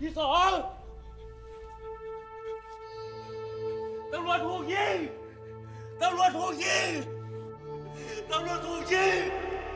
ที่สองตำรวจถูกยิงตำรวจถูกยิงตำรวจถูกยิง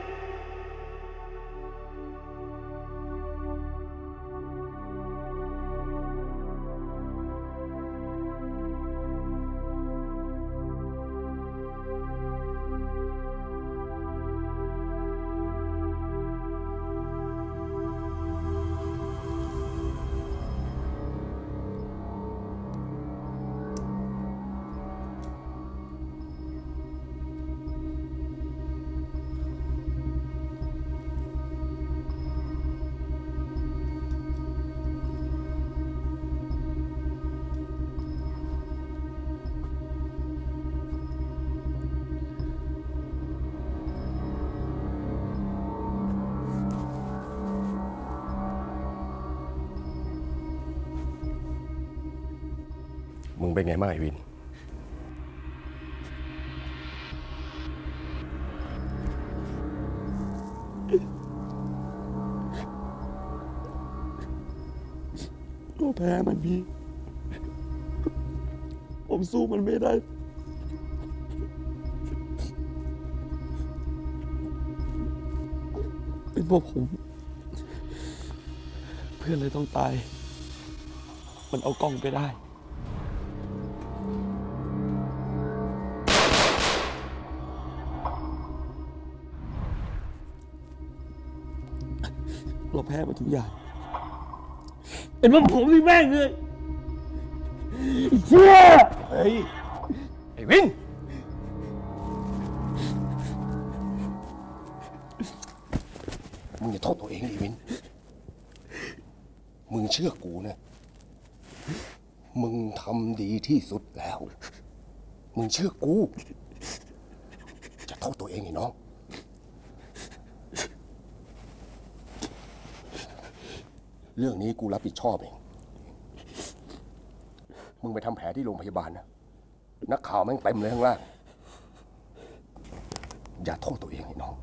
มึงเป็นไงบ้างไอ้วินก็แพ้มันพี่ผมสู้มันไม่ได้เป็นเพราะผมเพื่อนเลยต้องตายมันเอากล้องไปได้เราแพ้มาทุกอย่างเป็นเพราะผมที่แม่งเลยเชี่ยเฮ้ยไอ้วินมึงอย่าโทษตัวเองดิวินมึงเชื่อกูนะมึงทำดีที่สุดแล้วมึงเชื่อกูจะโทษตัวเองไอ้น้องเรื่องนี้กูรับผิดชอบเองมึงไปทำแผลที่โรงพยาบาลนะนักข่าวแม่งเต็มเลยข้างล่างอย่าโทษตัวเองไอ้น้อง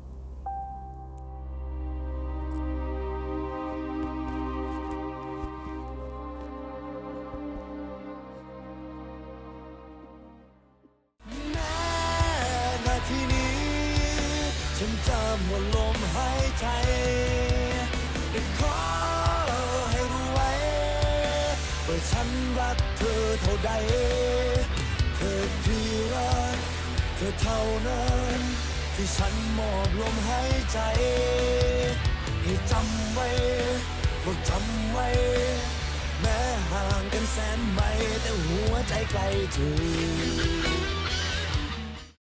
นาทีนี้ฉันจำว่าลมหายใจได้ขอให้รู้ไว้ว่าฉันรักเธอเท่าใดเธอที่รักเธอเท่านั้นที่ฉันมอบลมหายใจให้จำไว้ก็จำไว้แม้ห่างกันแสนไกลแต่หัวใจใกล้เธอ